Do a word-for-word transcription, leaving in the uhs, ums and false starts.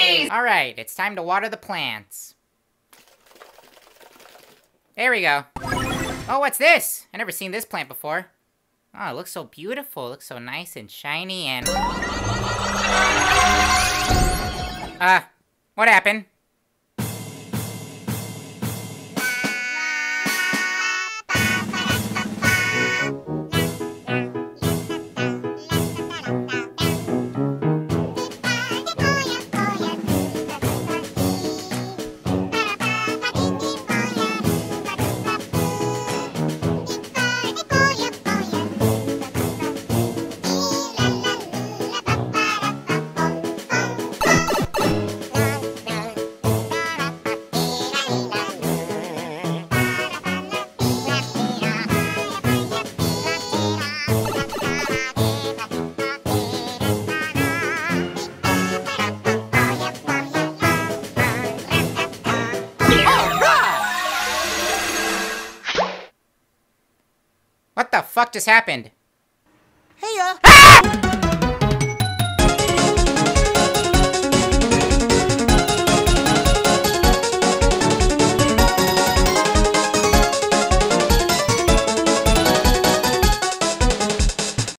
please! Alright, it's time to water the plants. There we go. Oh, what's this? I've never seen this plant before. Oh, it looks so beautiful. It looks so nice and shiny and... Uh, what happened? What the fuck just happened? Hey, uh... Ah!